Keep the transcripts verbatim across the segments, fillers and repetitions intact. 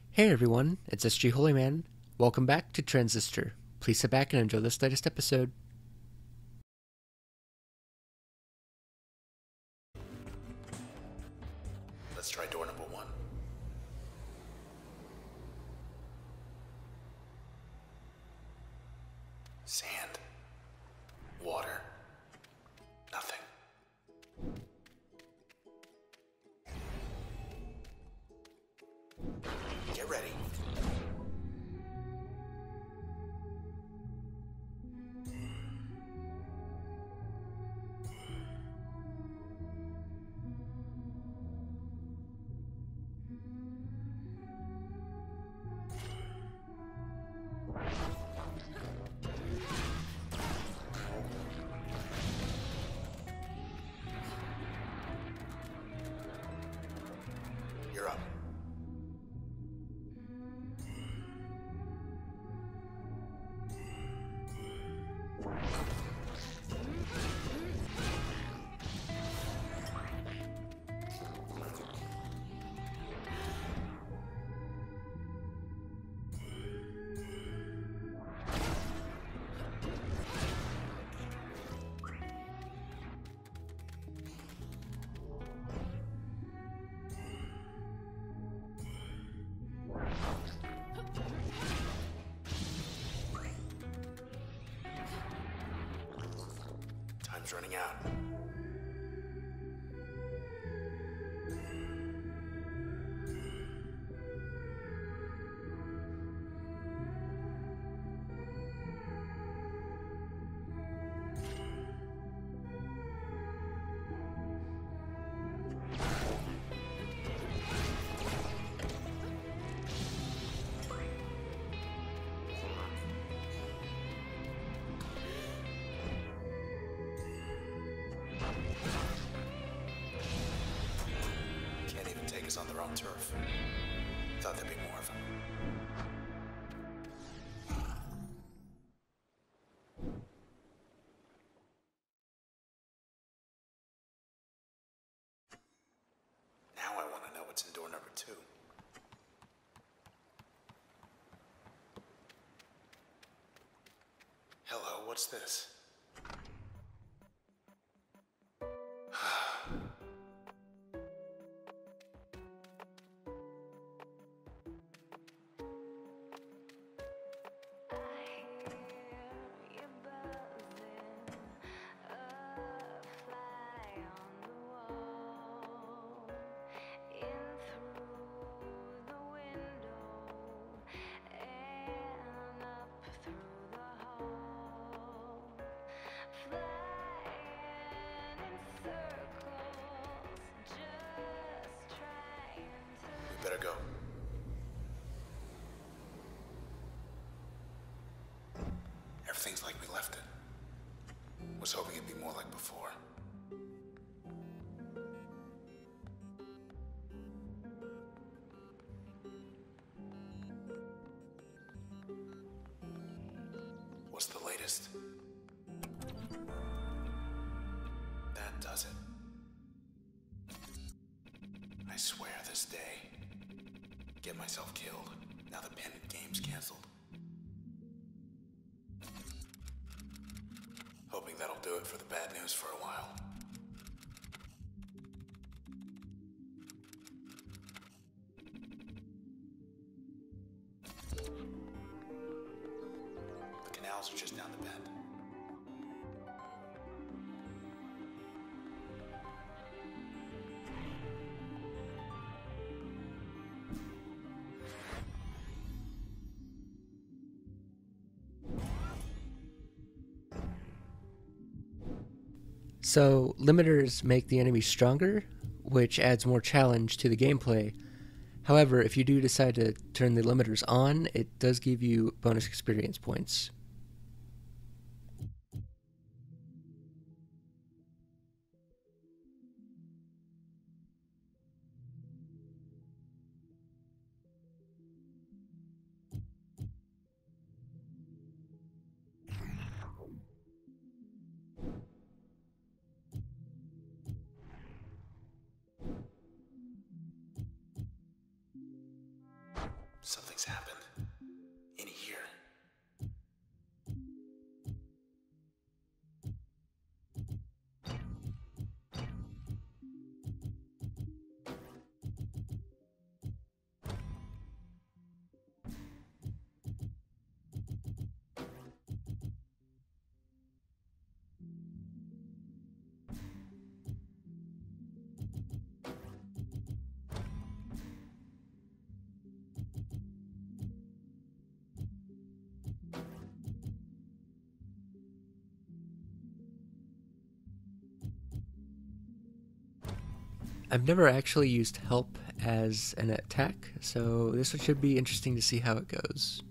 Hey everyone, it's S G Holyman. Welcome back to Transistor. Please sit back and enjoy this latest episode. Let's try door number one. Sand. Water. Nothing. Get ready. You're up. Time's running out. Can't even take us on their own turf. Thought there'd be more of them. Now I want to know what's in door number two. Hello, what's this? We better go. Everything's like we left it. Was hoping it'd be more like before. What's the latest? That does it. I swear this day. Get myself killed. Now the pendant game's canceled. Hoping that'll do it for the bad news for a while. The canals are just down the bend. So, limiters make the enemy stronger, which adds more challenge to the gameplay. However, if you do decide to turn the limiters on, it does give you bonus experience points. Something's happened. In here. I've never actually used help as an attack, so this one should be interesting to see how it goes.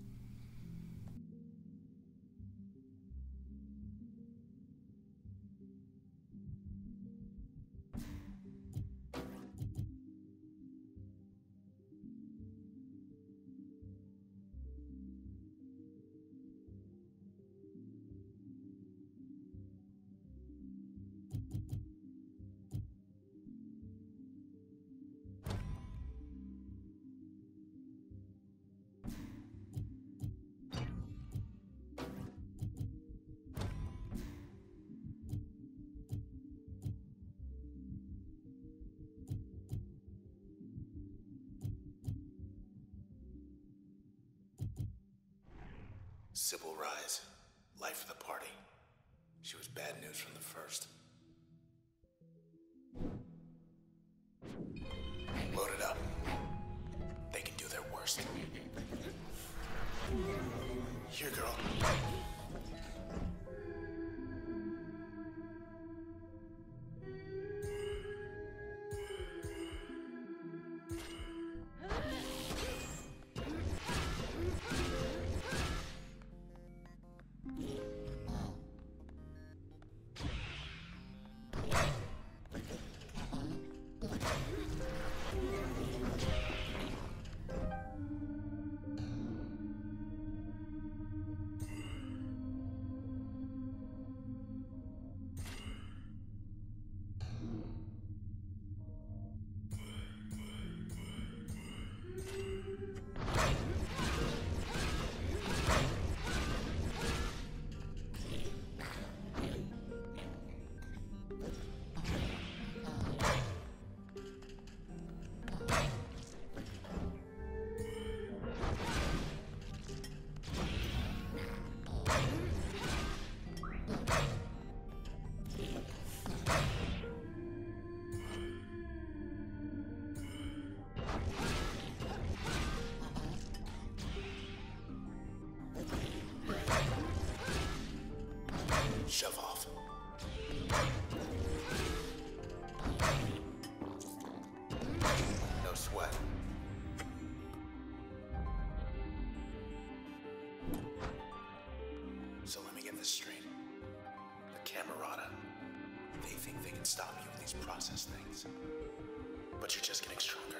Sybil Rise. Life of the party. She was bad news from the first. Load it up. They can do their worst. Here, girl. Shove off. No sweat. So let me get this straight. The Camerata. They think they can stop you with these process things. But you're just getting stronger.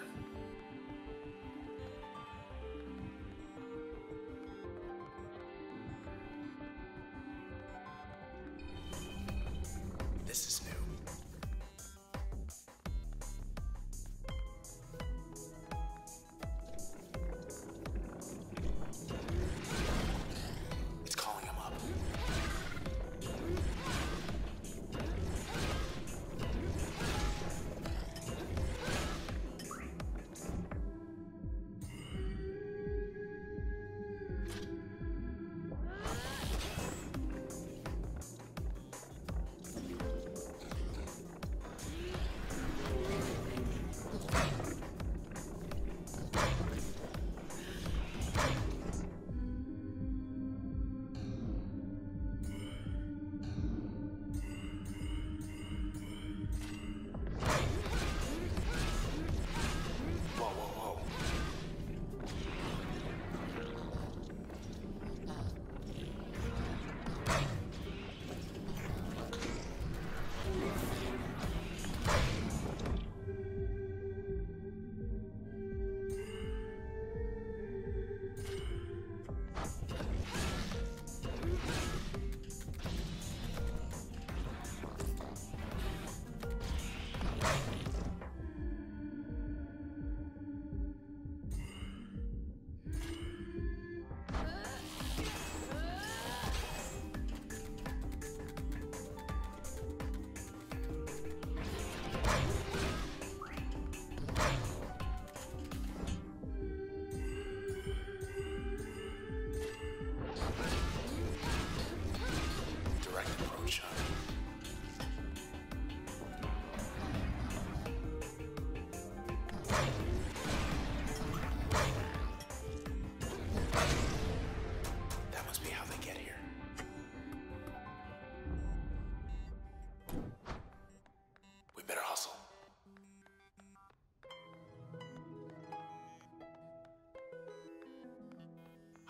This is new. It's calling him up.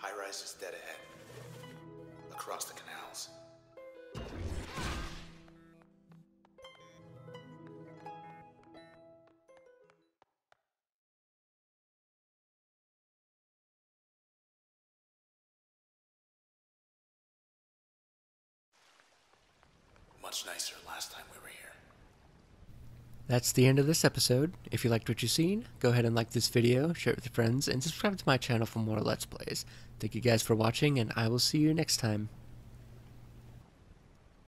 High rise is dead ahead. Across the canals. Much nicer last time we were here. That's the end of this episode. If you liked what you've seen, go ahead and like this video, share it with your friends, and subscribe to my channel for more Let's Plays. Thank you guys for watching, and I will see you next time.